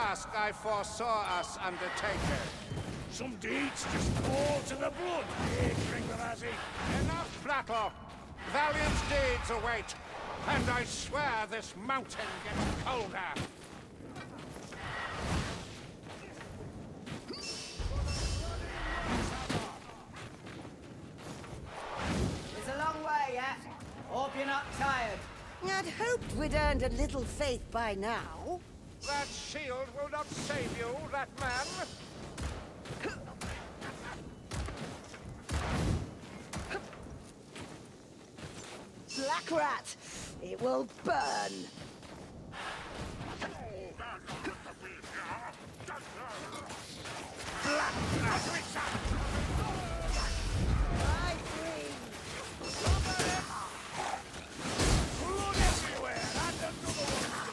task I foresaw us undertaking. Some deeds just fall to the blood, eh, Gringarazzi? Enough prattle. Valiant deeds await, and I swear this mountain gets colder. It's a long way yet. Hope you're not tired. I'd hoped we'd earned a little faith by now. That shield will not save you, that man. Black Rat, it will burn. Black Rat! I agree. Blood everywhere, and another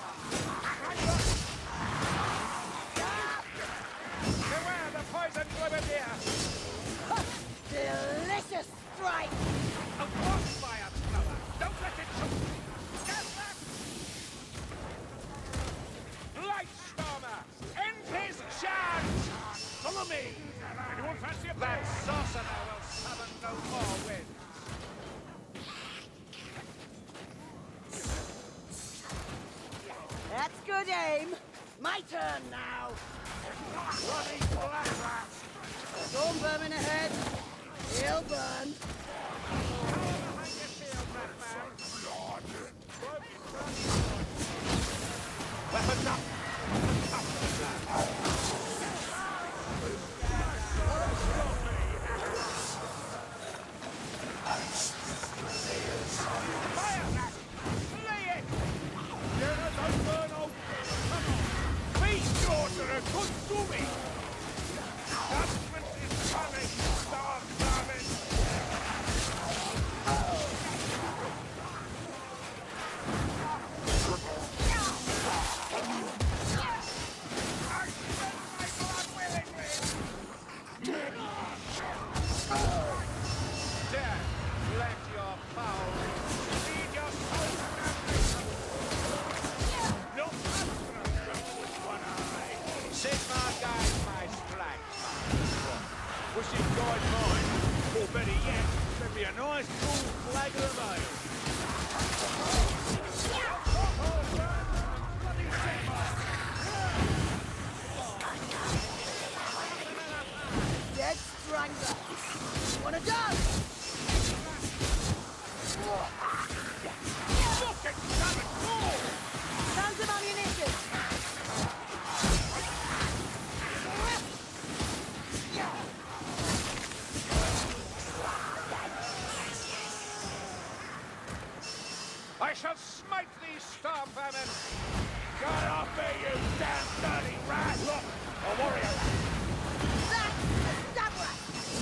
one. Beware the poison grenadier! Delicious strike! A bonfire, brother! Don't let it shoot! Get back! Light Stormer! End his charge! Follow me! Anyone fancy a That bet? sorcerer will summon no more winds. That's good aim. My turn now. Bloody Black Rat! Storm vermin ahead. He'll burn. How you feel, that man? Weapons up! Fire that! Slay it! Yeah, don't burn out! Come on! Please, sorcerer, come to me! Judgment is coming, Star Vermin! I spend my blood willingly! Death, let your foul lead your soul to damnation! No astral with one eye! Sigmar guides my strike. Wish he'd guide mine. Or better yet, send me a nice cool flagon of ale. Dead Strangler. Wanna dance? Look at Savage Ball! Found some ammunition. I shall smite these storm vermin! Get off me, you damn dirty rat! Look, a warrior! That's a stab rat.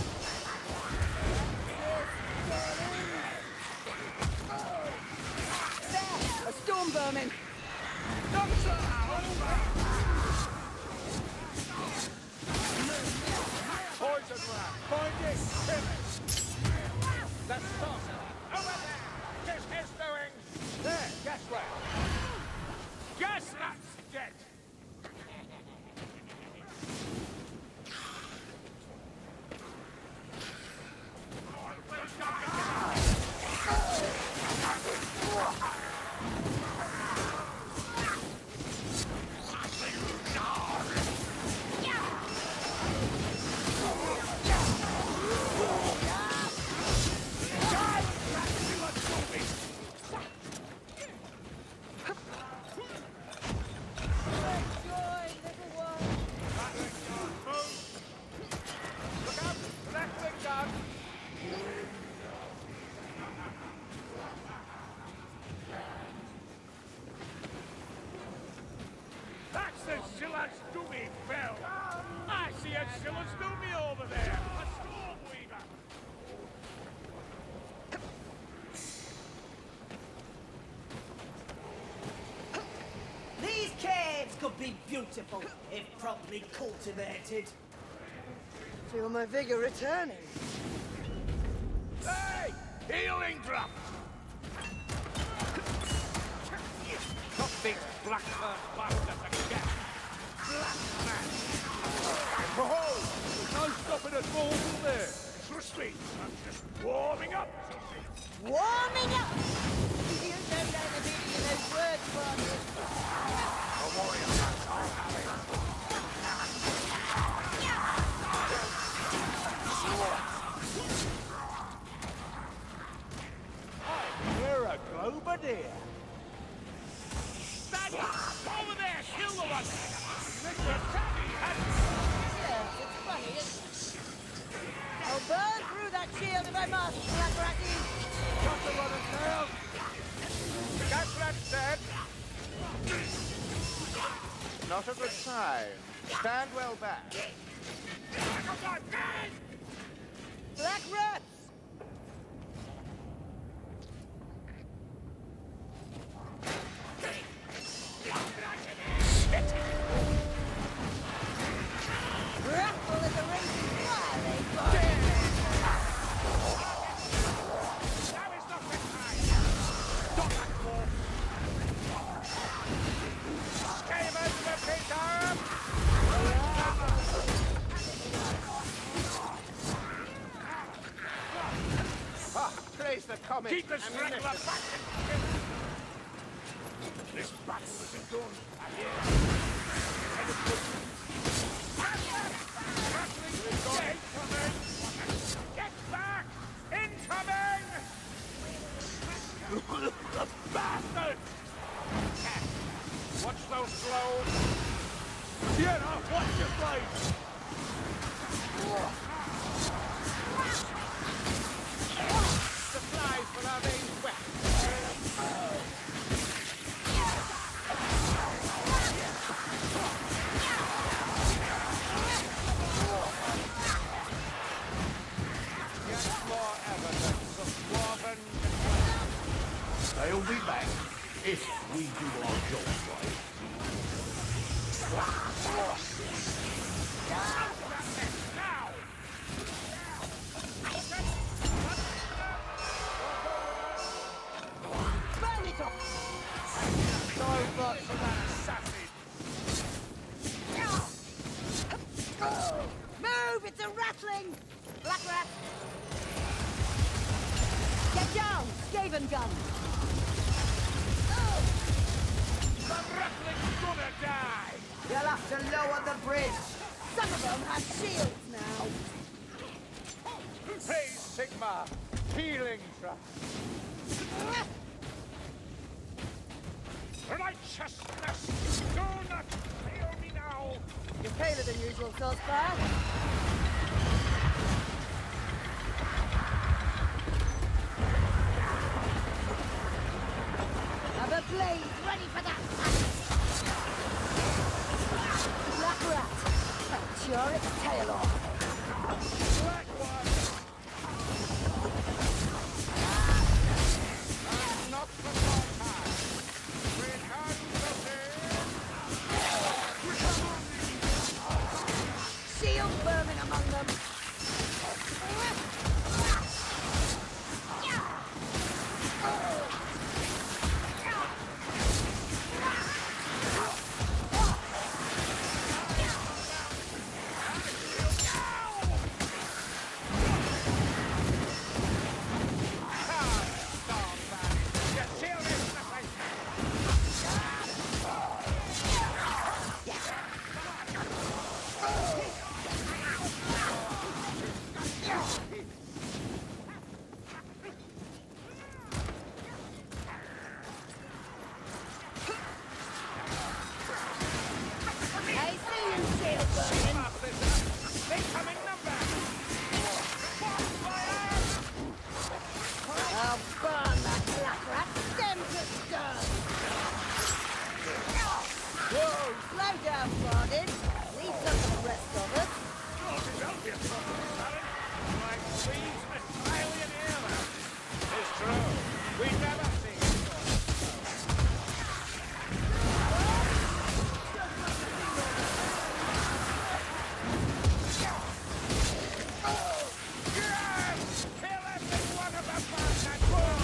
There, a storm vermin. Poison rat! Find it! Kill it! The sorcerer! Over there! 'Tis his doing! There! Guess where? Guess rat's dead! Joy, little one. Look out! Left wing gun! That's the Shilastumi fell! I see a Shilastumi over there! A Stormweaver! These caves could be beautiful if properly cultivated. Feel my vigor returning. Hey! Healing drop! Cut these blackbird bastards again! not a good sign. Stand well back. Black rats! Rattle is a raging fire, eh, boy? Now is not the time! Stop that war! Skaven the Peter! Ah, praise the comet. Keep the straggler ammunition. back! This battle isn't done. I hear. Get back! Incoming! The bastard! Watch those blows. Sienna, watch your blade! Supplies for our main weapon. Yet more evidence of dwarven decline. They'll be back if we do our job right. Now! Burn it off! No much for that assassin. Move! It's a rattling! Black rat! Get down! Skaven gun! The Rattling's gonna die! You'll have to lower the bridge! Some of them have shields now! Praise Sigma. Healing trust. Righteousness! Do not fail me now! You're paler than usual, Salzbar. Have a blade ready for that! Black rat! Tear its tail off! Black one. Not for long time. Return to Shield vermin among them! I'll burn that black rat stem to stern! Whoa! Slow down, Bardin. Leave some for the rest of us. Don't be a problem, Baron. Like seeds of Italian air. It's true. We never see it. Yes! Kill every one of the bastards!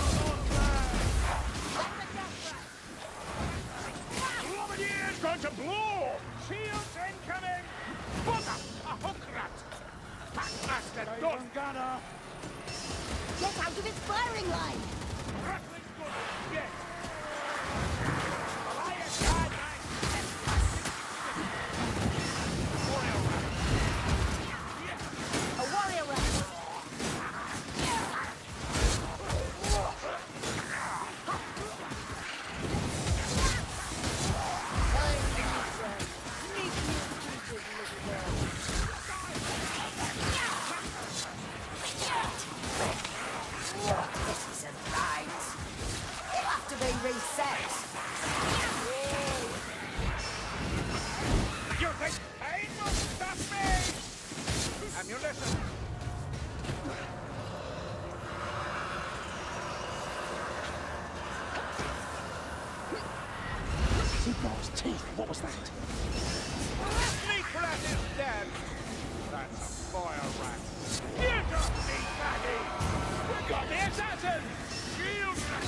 Bombardier going to blow! Shields incoming! Bugger! A hook rat! Backmaster done! Gunner! Get out of its firing line! Rattling's good! Yes! Alliance guard! Warrior rat! Yes! A warrior rat! This isn't right. You'll have to be Ammunition! Sigmar's teeth. What was that? Sneak rat is dead! That's a fire rat. Get off me, fatty! We've got the assassin! Shield rat!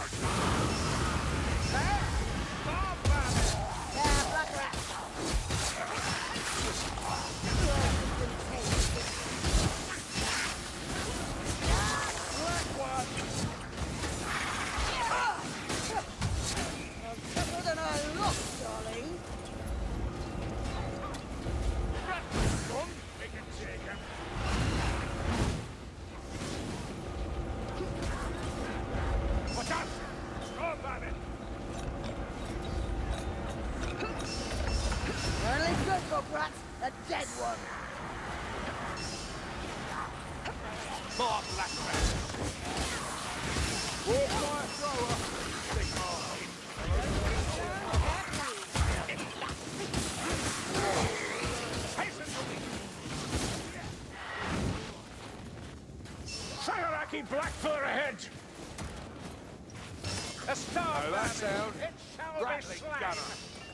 Hey! Stop, rabbit! Yeah, black rat. Black one! Tougher than I look, darling. Rat gone! We can take him! Watch out! Stop, rabbit! Only good for rats, a dead one. More black rat! War fire thrower! Sigmar! Hasten to me! Sagaraki Blackfur ahead! A star! Oh, that sound. It shall Rattling be slain! gunner.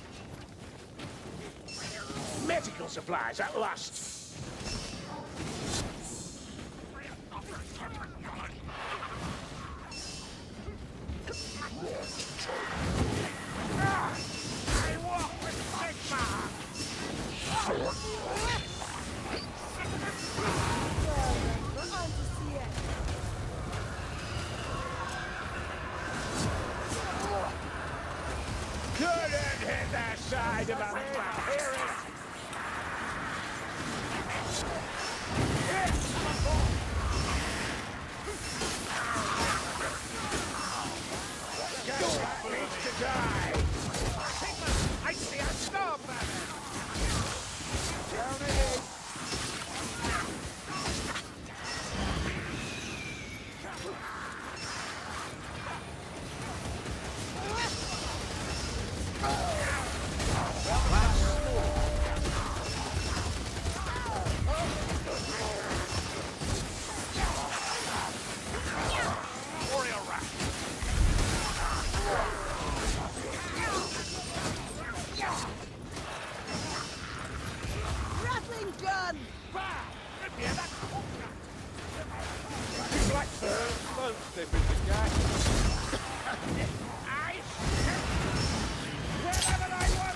Medical supplies at last! Ah! I walk with Sigmar! We're on to see it. Couldn't hit that side of a map. Hear it! Gasrat needs to die! Sigmar! I see a storm banner! Down ahead! Warrior rat! Rattling gun! Bah! Repair that hook rat! Blackfur! Don't step in the gas! I shoot! Wherever I want!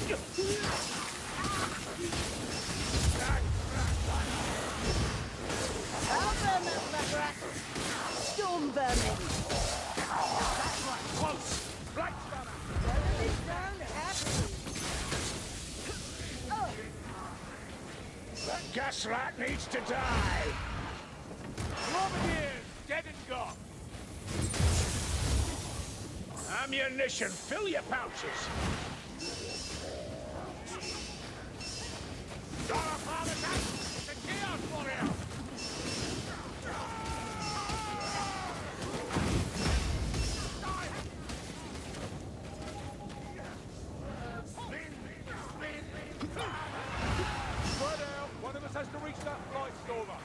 How vermin, black rat? Storm vermin. Close! Black stunner! Vermin sound happy. Oh, That Gasrat needs to die! Grenadiers! Dead and gone! Ammunition, fill your pouches! Dollar father tank! It's a chaos warrior! Spread out! One of us has to reach that light stormer!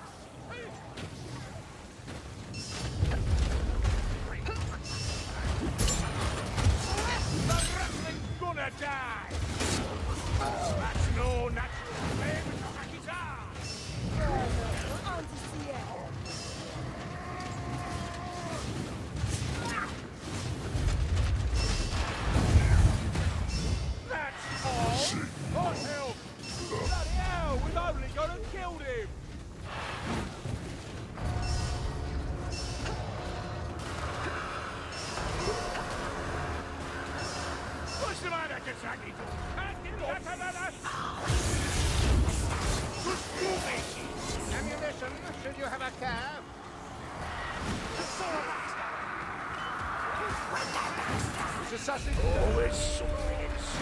The wrestling's gonna die! That's no natural flame with a guitar! we're on to see it. That's all! Hot help! Bloody hell! We've only gone and killed him! What's the matter, Kasaki? Can't get that another! Ammunition, should you have a cab? It's a sausage. Oh, it's something.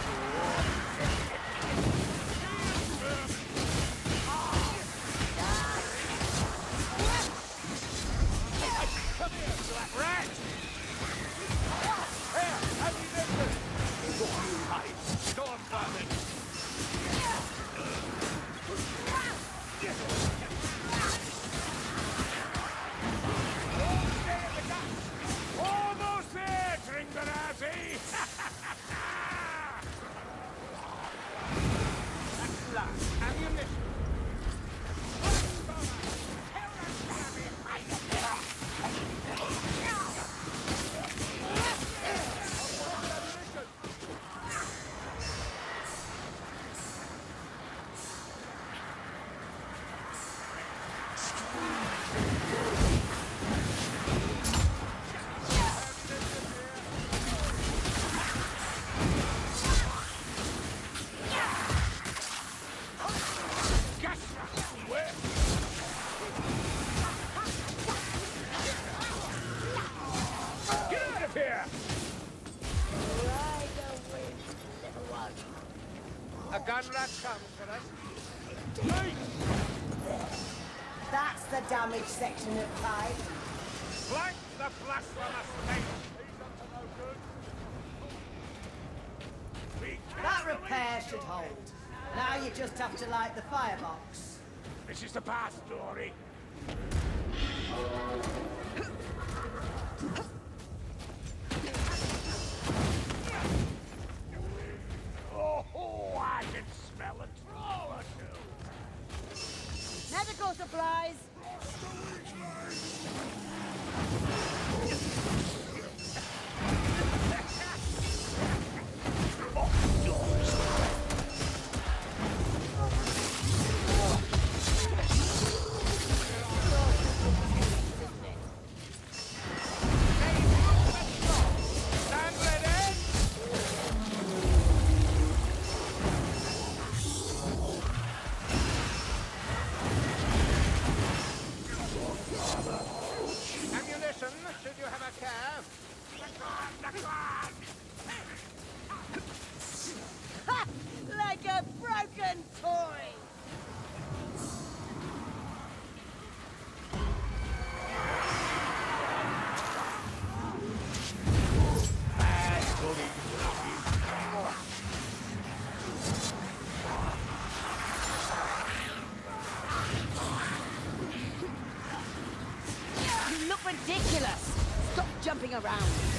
Come here, black rat! Here, ammunition! Storm vermin! Gunrat comes for us. That's the damaged section of pipe. Flank the blasphemous thing. He's up to no good. That repair should hold. Now you just have to light the firebox. This is the past, Dory. Oh, I can smell a troll or two. Medical supplies. Stand ready. Ammunition, should you have a care. Ha! Like a broken toy. You look ridiculous. Stop jumping around.